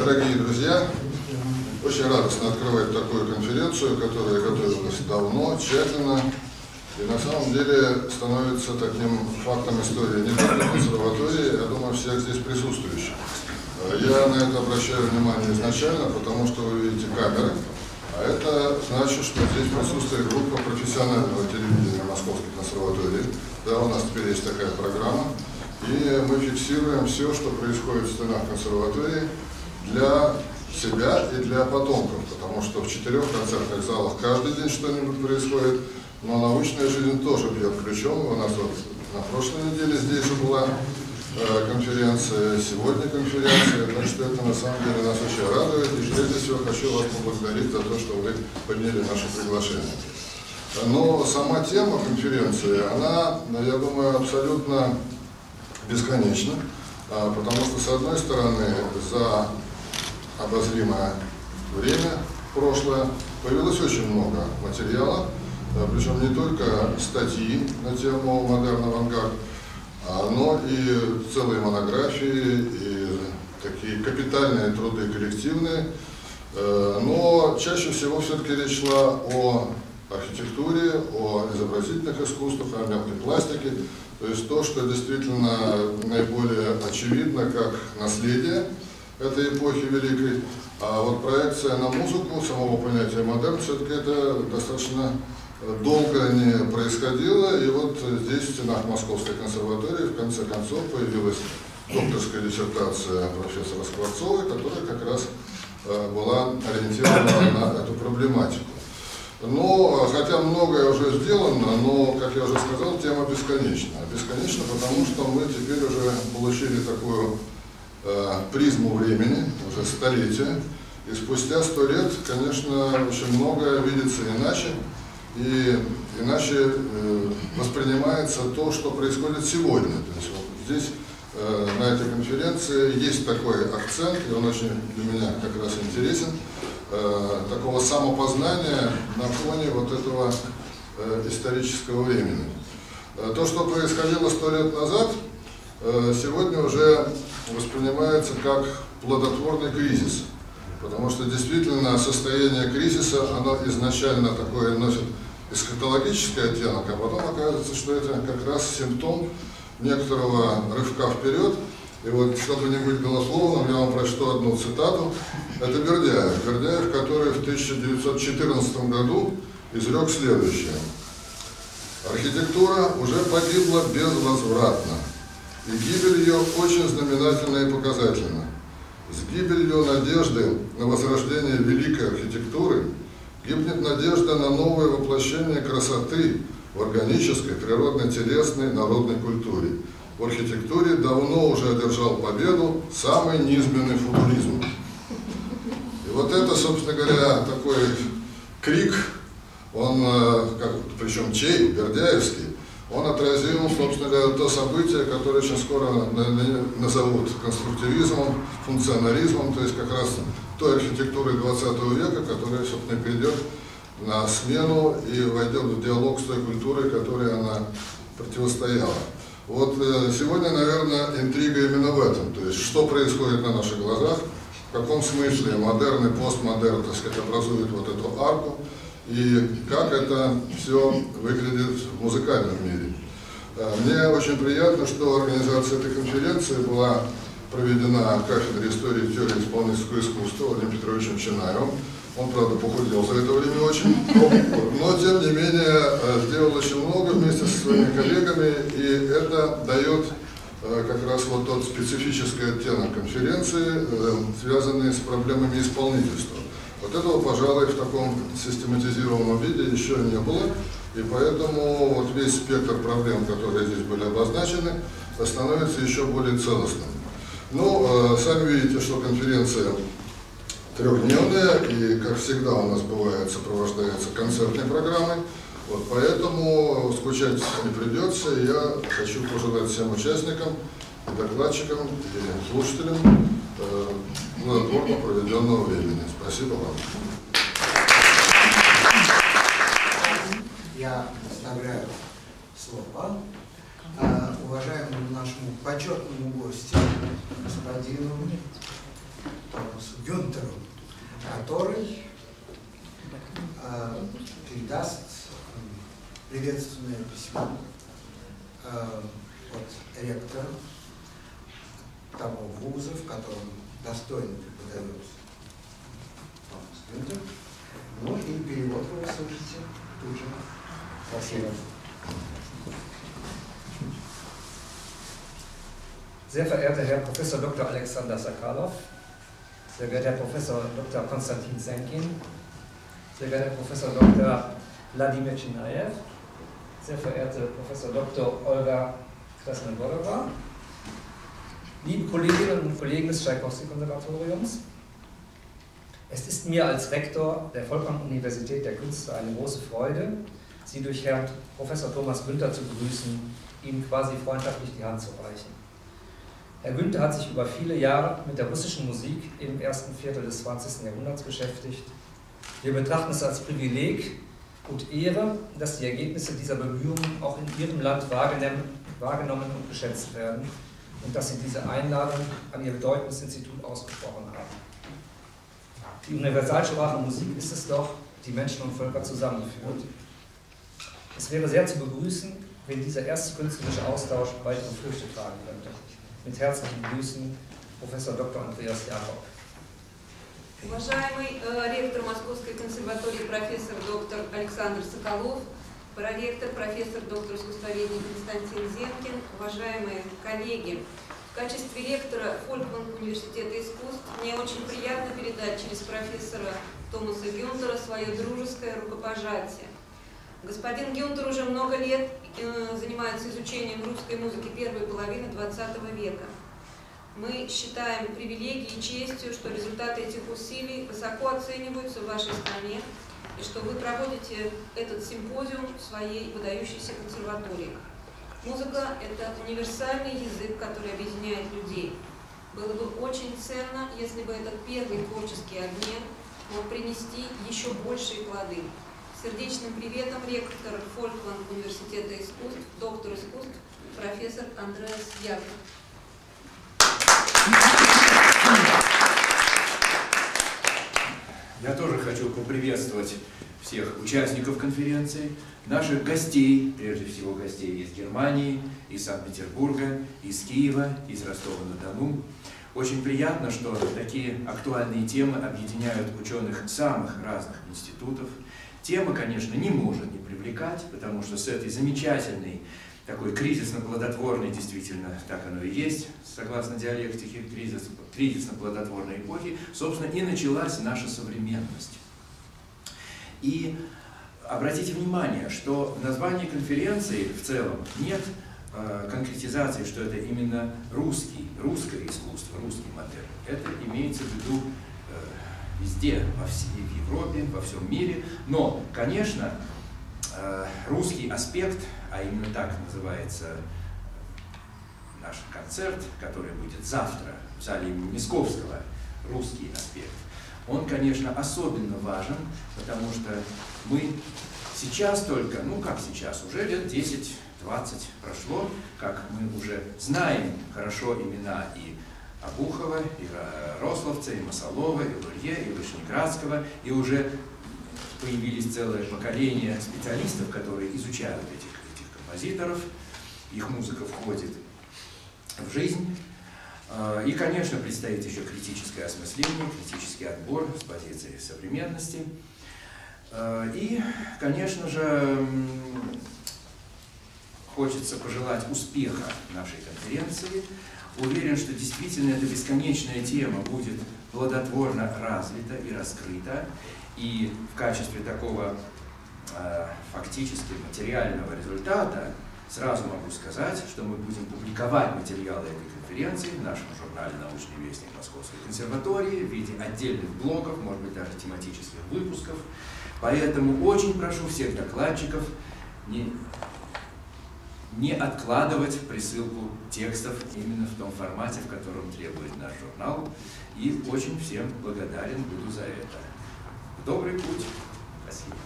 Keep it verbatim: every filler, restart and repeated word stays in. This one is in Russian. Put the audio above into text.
Дорогие друзья, очень радостно открывать такую конференцию, которая готовилась давно, тщательно, и на самом деле становится таким фактом истории не только консерватории, я думаю, всех здесь присутствующих. Я на это обращаю внимание изначально, потому что вы видите камеры, а это значит, что здесь присутствует группа профессионального телевидения Московской консерватории. Да, у нас теперь есть такая программа, и мы фиксируем все, что происходит в стенах консерватории для себя и для потомков, потому что в четырех концертных залах каждый день что-нибудь происходит, но научная жизнь тоже бьет ключом. У нас вот на прошлой неделе здесь же была э, конференция, сегодня конференция, так что это на самом деле нас очень радует, и прежде всего хочу вас поблагодарить за то, что вы подняли наше приглашение. Но сама тема конференции, она, я думаю, абсолютно бесконечна, потому что, с одной стороны, за обозримое время прошлое появилось очень много материала, причем не только статьи на тему модерн авангард, но и целые монографии, и такие капитальные труды коллективные. Но чаще всего все-таки речь шла о архитектуре, о изобразительных искусствах, о мелкой пластике, то есть то, что действительно наиболее очевидно как наследие этой эпохи великой, а вот проекция на музыку самого понятия модерн все-таки это достаточно долго не происходило, и вот здесь в стенах Московской консерватории в конце концов появилась докторская диссертация профессора Скворцовой, которая как раз была ориентирована на эту проблематику. Но, хотя многое уже сделано, но, как я уже сказал, тема бесконечна. Бесконечна, потому что мы теперь уже получили такую э, призму времени, уже столетия, и спустя сто лет, конечно, очень многое видится иначе, и иначе э, воспринимается то, что происходит сегодня. То есть вот здесь, э, на этой конференции, есть такой акцент, и он очень для меня как раз интересен, такого самопознания на фоне вот этого э, исторического времени. То, что происходило сто лет назад, э, сегодня уже воспринимается как плодотворный кризис, потому что действительно состояние кризиса, оно изначально такое носит эсхатологический оттенок, а потом оказывается, что это как раз симптом некоторого рывка вперед. И вот, чтобы не быть голословным, я вам прочту одну цитату. Это Бердяев. Бердяев, который в тысяча девятьсот четырнадцатом году изрек следующее. Архитектура уже погибла безвозвратно, и гибель ее очень знаменательна и показательна. С гибелью надежды на возрождение великой архитектуры гибнет надежда на новое воплощение красоты в органической, природно-телесной, народной культуре. В архитектуре давно уже одержал победу самый низменный футуризм. И вот это, собственно говоря, такой крик, он, как, причем чей, бердяевский, он отразил, собственно говоря, то событие, которое очень скоро назовут конструктивизмом, функционализмом, то есть как раз той архитектуры двадцатого века, которая, собственно, придет на смену и войдет в диалог с той культурой, которой она противостояла. Вот э, сегодня, наверное, интрига именно в этом, то есть что происходит на наших глазах, в каком смысле модерн и постмодерн, так сказать, образуют вот эту арку, и как это все выглядит в музыкальном мире. Э, мне очень приятно, что организация этой конференции была проведена кафедрой истории и теории исполнительского искусства Владимиром Петровичем Чинаевым. Он, правда, похудел за это время очень, но, тем не менее, сделал очень много вместе со своими коллегами, и это дает как раз вот тот специфический оттенок конференции, связанный с проблемами исполнительства. Вот этого, пожалуй, в таком систематизированном виде еще не было, и поэтому вот весь спектр проблем, которые здесь были обозначены, становится еще более целостным. Ну, сами видите, что конференция трехдневная, и, как всегда, у нас бывает, сопровождается концертной программой, вот поэтому скучать не придется, и я хочу пожелать всем участникам, и докладчикам, и слушателям э, плодотворно проведенного времени. Спасибо вам. Я оставляю слово а, уважаемому нашему почетному гостю, господину Томасу Гюнтеру, который э, передаст приветственное письмо э, от ректора того вуза, в котором достойно преподает Томас Гюнтер. Ну и перевод вы услышите тут же. Спасибо. Sehr verehrter Herr Professor Doktor Alexander Sakalov, sehr geehrter Herr Professor Doktor Konstantin Senkin, sehr geehrter Herr Professor Doktor Wladimir Chinaev, sehr verehrte Professor Doktor Olga Krasnogorova, liebe Kolleginnen und Kollegen des Tschaikowski-Konservatoriums, es ist mir als Rektor der Folkwang-Universität der Künste eine große Freude, Sie durch Herrn Professor Thomas Günther zu begrüßen, ihm quasi freundschaftlich die Hand zu reichen. Herr Günther hat sich über viele Jahre mit der russischen Musik im ersten Viertel des zwanzigsten Jahrhunderts beschäftigt. Wir betrachten es als Privileg und Ehre, dass die Ergebnisse dieser Bemühungen auch in Ihrem Land wahrgenommen und geschätzt werden und dass Sie diese Einladung an Ihr bedeutendes Institut ausgesprochen haben. Die Universalsprache Musik ist es doch, die Menschen und Völker zusammenführt. Es wäre sehr zu begrüßen, wenn dieser erste künstlerische Austausch weitere Früchte tragen könnte. Mit herzlichen Grüßen, Professor Doktor Andreas Jakob. Уважаемый э, ректор Московской консерватории профессор доктор Александр Соколов, проректор профессор доктор искусствоведения Константин Зенкин, уважаемые коллеги, в качестве ректора Фолькванг университета искусств мне очень приятно передать через профессора Томаса Гюнтера свое дружеское рукопожатие. Господин Гюнтер уже много лет э, занимается изучением русской музыки первой половины двадцатого века. Мы считаем привилегией и честью, что результаты этих усилий высоко оцениваются в вашей стране и что вы проводите этот симпозиум в своей выдающейся консерватории. Музыка – это универсальный язык, который объединяет людей. Было бы очень ценно, если бы этот первый творческий обмен мог принести еще большие плоды. Сердечным приветом ректор Фолькванг университета искусств, доктор искусств, профессор Андреас Якоб. Я тоже хочу поприветствовать всех участников конференции, наших гостей, прежде всего гостей из Германии, из Санкт-Петербурга, из Киева, из Ростова-на-Дону. Очень приятно, что такие актуальные темы объединяют ученых самых разных институтов. Тема, конечно, не может не привлекать, потому что с этой замечательной, такой кризисно-плодотворной, действительно, так оно и есть, согласно диалектике кризис, кризисно-плодотворной эпохи, собственно, и началась наша современность. И обратите внимание, что в названии конференции в целом нет э, конкретизации, что это именно русский, русское искусство, русский модерн. Это имеется в виду э, везде, во всей в Европе, во всем мире. Но, конечно, э, русский аспект, а именно так называется наш концерт, который будет завтра в зале имени Мясковского, русский аспект, он, конечно, особенно важен, потому что мы сейчас только, ну как сейчас, уже лет десять-двадцать прошло, как мы уже знаем хорошо имена и Обухова, и Рословца, и Масалова, и Лурье, и Вышнеградского, и уже появились целое поколение специалистов, которые изучают этих, этих композиторов, их музыка входит в жизнь. И, конечно, предстоит еще критическое осмысление, критический отбор с позиции современности. И, конечно же, хочется пожелать успеха нашей конференции. Уверен, что действительно эта бесконечная тема будет плодотворно развита и раскрыта. И в качестве такого э, фактически материального результата сразу могу сказать, что мы будем публиковать материалы этой конференции в нашем журнале «Научный вестник Московской консерватории» в виде отдельных блогов, может быть, даже тематических выпусков. Поэтому очень прошу всех докладчиков не, не откладывать присылку текстов именно в том формате, в котором требует наш журнал. И очень всем благодарен буду за это. Добрый путь. Спасибо.